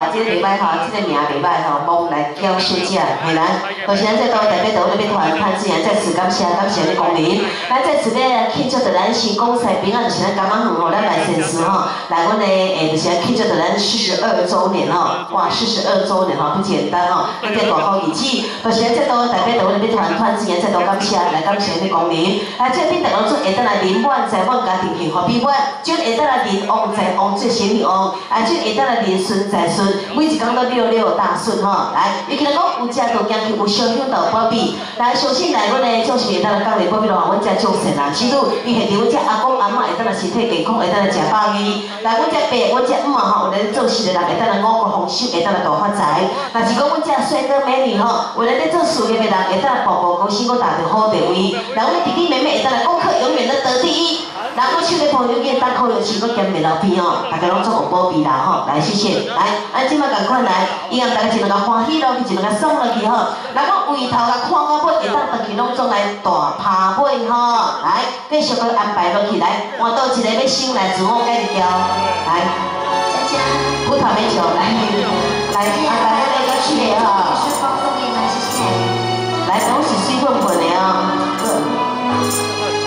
这个袂歹吼，这个名袂歹吼，梦来娇小姐，嘿咱，就是咱这都代表岛内面团潘志然再次感谢你光临，咱再次要庆祝着咱成功赛平安，就是咱感恩吼，咱万善祠吼，来阮的就是庆祝着咱42周年吼，哇，42周年吼不简单吼，咱这大好日子，就是咱这都代表岛内面团潘志然再度感谢你光临，来这边大家做会当来临满在阮家庭幸福美满，就会当来临旺在旺最生命旺，就会当来临顺在顺，每一工都六大顺吼，来，伊今日讲有食到行去，有烧香到保庇，来相信来阮的就是会当来讲来保庇咯，阮遮众善人之女，伊现伫阮遮阿公阿嬷会当来身体健康，会当来食饱味，来阮遮爸、阮遮姆啊吼，有来做事的人会当来五谷丰收，会当来大发财，若是讲阮遮帅哥美女吼，有来咧做事业的人会当来步步高升，我达到好地位，来阮的弟弟妹妹会当来功课永远的得第一。然后手的朋友见当口有钱，我见面老边哦，大家拢做有保庇啦吼，来谢谢，来，咱即摆赶快来，以后大家一两个欢喜落去，一两个爽落去吼，来我回头来看到尾，会当回去拢总来大趴尾吼，来继续去安排落去，来换到一个要先来自我介绍，来，佳佳，葡萄美酒，来，安排那个去的哈，是放送给你们，谢谢，来，都是水分粉的哦。